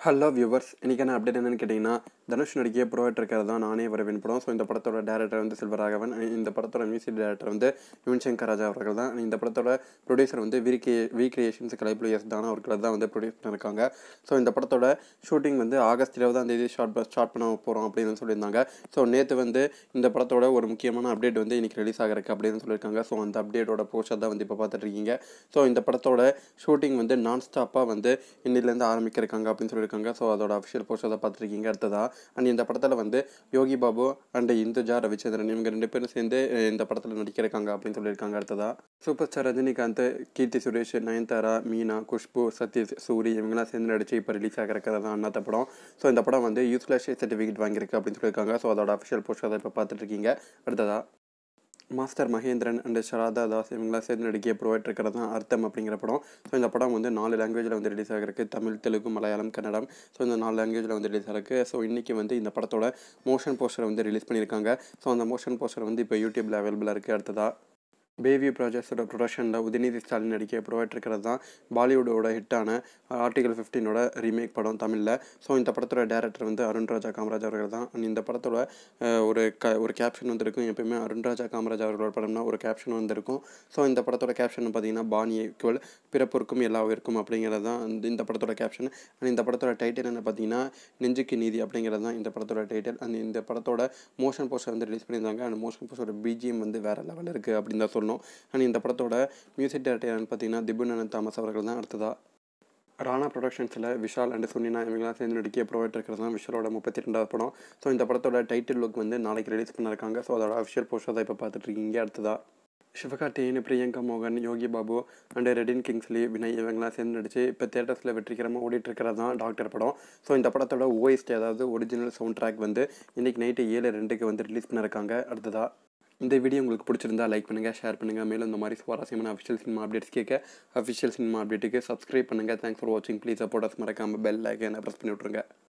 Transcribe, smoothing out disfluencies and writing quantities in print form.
Hello viewers, இன்றைக்கான update என்னென்னு கேட்டிங்கன்னா, தனுஷ் நடிகை ப்ரோவைட் இருக்கிறது தான் நானே வரவேன் படம். ஸோ இந்த படத்தோட டேரக்டர் வந்து செல்வராகவன், இந்த படத்தோட மியூசிக் டேரக்டர் வந்து யுவன் சங்கர் ராஜா அவர்கள் தான். இந்த படத்தோட ப்ரொடியூசர் வந்து வி கிரியேஷன்ஸ் கலைப்புலியஸ் தான அவர்கள் தான் வந்து ப்ரொடியூஸ் பண்ணியிருக்காங்க. ஸோ இந்த படத்தோட ஷூட்டிங் வந்து ஆகஸ்ட் 20 ஸ்டார்ட் பண்ண போகிறோம் அப்படின்னு சொல்லியிருந்தாங்க. ஸோ நேற்று வந்து இந்த படத்தோட ஒரு முக்கியமான அப்டேட் வந்து இன்றைக்கி ரிலீஸ் ஆகிருக்கு அப்படின்னு சொல்லியிருக்காங்க. ஸோ அந்த அப்டேட்டோட போஸ்டர் தான் வந்து இப்போ பார்த்துட்ருக்கீங்க. ஸோ இந்த படத்தோட ஷூட்டிங் வந்து நான் ஸ்டாப்பாக வந்து இன்னிலேருந்து ஆரம்பிக்கிறாங்க அப்படின்னு சொல்லியிருக்காங்க. ஸோ அதோட அஃபிஷியல் போஸ்டர் தான் பார்த்துருக்கீங்க. அடுத்ததா அண்ட் இந்த படத்தில் வந்து யோகி பாபு அண்ட் இந்துஜா ரவிச்சந்திரன் இவங்க 2 பேரும் சேர்ந்து இந்த படத்தில் நடிக்கிறாங்க அப்படின்னு சொல்லியிருக்காங்க. அடுத்ததா சூப்பர் ஸ்டார் ரஜினிகாந்த், கீர்த்தி சுரேஷ், நயன்தாரா, மீனா, குஷ்பு, சத்யஜ், சூரி இவங்கெல்லாம் சேர்ந்து நடிச்சு இப்போ ரிலீஸ் ஆகிறக்கிறது தான் அண்ணாத்த படம். ஸோ இந்த படம் வந்து யூஸ்லெஸ் சர்டிஃபிகேட் வாங்கியிருக்கு அப்படின்னு சொல்லியிருக்காங்க. ஸோ அதோட அஃபிஷியல் போஸ்டர் தான் இப்போ பார்த்துட்ருக்கீங்க. அடுத்ததா மாஸ்டர் மகேந்திரன் அண்ட் ஷராதா தாஸ் இவங்களாம் சேர்ந்து நடிக்க ப்ரொவைட் இருக்கிறது தான் அர்த்தம் அப்படிங்கிற படம். ஸோ இந்த படம் வந்து 4 லாங்குவேஜில் வந்து ரிலீஸ் ஆகிருக்கு. தமிழ், தெலுங்கு, மலையாளம், கன்னடம். ஸோ இந்த 4 லாங்குவேஜில் வந்து ரிலீஸ் ஆகிருக்கு. ஸோ இன்றைக்கி வந்து இந்த படத்தோட மோஷன் போஸ்டர் வந்து ரிலீஸ் பண்ணியிருக்காங்க. ஸோ அந்த மோஷன் போஸ்டர் வந்து இப்போ யூடியூப்பில் அவைலபிளாக இருக்குது. அடுத்ததாக பேவி ப்ராஜெக்ட்ஸோட ப்ரொடக்ஷனில் உதயநிதி ஸ்டாலின் நடிக்க ப்ரொவைட் இருக்கிறது தான் பாலிவுட்டோட ஹிட்டான ஆர்டிகல் 15ஓட ரீமேக் படம் தமிழில். ஸோ இந்த படத்தோட டேரக்டர் வந்து அருண்ராஜா காமராஜ் அவர்கள் தான். இந்த படத்தோட ஒரு கேப்ஷன் வந்துருக்கும். எப்பயுமே அருண்ராஜா காமராஜ் அவர்களோட படம்னா ஒரு கேப்ஷன் வந்துருக்கும். ஸோ இந்த படத்தோட கேப்ஷன் பார்த்தீங்கன்னா பாணி ஈக்குவல் பிறப்பொருக்கும் எல்லாவிற்கும் அப்படிங்கிறது தான் இந்த படத்தோட கேப்ஷன். அண்ட் இந்த படத்தோட டைட்டில் என்ன பார்த்தீங்கன்னா நெஞ்சுக்கு நீதி அப்படிங்கிறது தான் இந்த படத்தோட டைட்டில். அண்ட் இந்த படத்தோட மோஷன் போஸ்டர் வந்து ரிலீஸ் பண்ணியிருந்தாங்க. அண்ட் மோஷன் போஸ்டரோட பிஜிஎம் வந்து வேறு லெவலில் இருக்குது அப்படின்னு தான் சொல்லணும். அண்ட் இந்த படத்தோட மியூசிக் டைரக்டர் பார்த்தீங்கன்னா திபுநந்தன் தாமஸ் அவர்கள் தான். அடுத்ததாக ராணா ப்ரொடக்ஷன்ஸில் விஷால் அண்ட் சுனினா இவங்களாம் சேர்ந்து நடிக்க ப்ரொவைட் இருக்கிறது தான் விஷாலோட 32வது படம். ஸோ இந்த படத்தோட டைட்டில் லுக் வந்து நாளைக்கு ரிலீஸ் பண்ணியிருக்காங்க. ஸோ அதோட அஃபிஷியல் போஸ்டர் தான் இப்போ பார்த்துட்ருக்கீங்க. அடுத்ததாக சிவகார்த்திகேயன், பிரியங்கா மோகன், யோகி பாபு அண்ட் ரெடின் கிங்ஸ்லி, வினய் இவங்களாம் சேர்ந்து நடிச்சு இப்போ தேட்டர்ஸில் வெற்றிகரமாக ஓடிட்டுருக்கிறது தான் டாக்டர் படம். ஸோ இந்த படத்தோட ஓஎஸ்டி அதாவது ஒரிஜினல் சவுண்ட் ட்ராக் வந்து இன்றைக்கி நைட்டு 7:02 வந்து ரிலீஸ் பண்ணியிருக்காங்க. அடுத்ததாக இந்த வீடியோ உங்களுக்கு பிடிச்சிருந்தா லைக் பண்ணுங்கள், ஷேர் பண்ணுங்கள். மேலும் இந்த மாதிரி சுவாரஸ்யமான அஃபிஷியல் சினிமா அப்டேட்ஸ் கேட்க அஃபிஷியல் சினிமா அப்டேட்டுக்கு சப்ஸ்கிரைப் பண்ணுங்கள். தேங்க்ஸ் ஃபார் வாட்சிங். Please support us. மறக்காமல் பெல் ஐக்கனை ப்ரெஸ் பண்ணி விட்ருங்க.